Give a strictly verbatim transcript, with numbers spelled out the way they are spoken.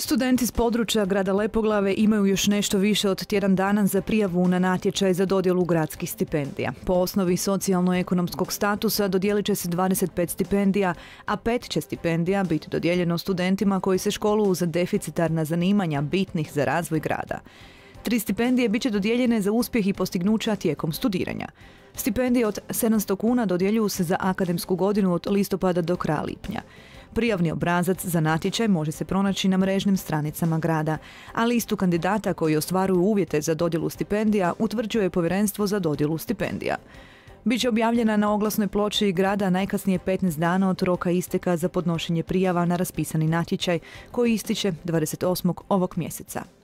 Studenti s područja grada Lepoglave imaju još nešto više od tjedan dana za prijavu na natječaj za dodjelu gradskih stipendija. Po osnovi socijalno-ekonomskog statusa dodijelit će se dvadeset pet stipendija, a pet će stipendija biti dodijeljeno studentima koji se školuju za deficitarna zanimanja bitnih za razvoj grada. Tri stipendije bit će dodijeljene za uspjeh i postignuća tijekom studiranja. Stipendije od sedamsto kuna dodjeljuju se za akademsku godinu od listopada do kraja lipnja. Prijavni obrazac za natječaj može se pronaći na mrežnim stranicama grada, a listu kandidata koji ostvaruju uvjete za dodjelu stipendija utvrđuje Povjerenstvo za dodjelu stipendija. Biće objavljena na oglasnoj ploči grada najkasnije petnaest dana od roka isteka za podnošenje prijava na raspisani natječaj koji ističe dvadeset osmog ovog mjeseca.